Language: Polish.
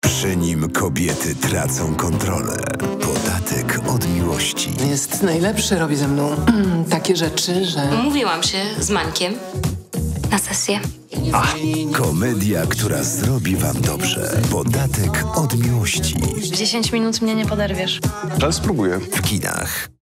Przy nim kobiety tracą kontrolę. Podatek od miłości. Jest najlepszy, robi ze mną takie rzeczy, że... Umówiłam się z Mańkiem na sesję. Komedia, która zrobi wam dobrze. Podatek od miłości. W 10 minut mnie nie poderwiesz. Ale spróbuję. W kinach.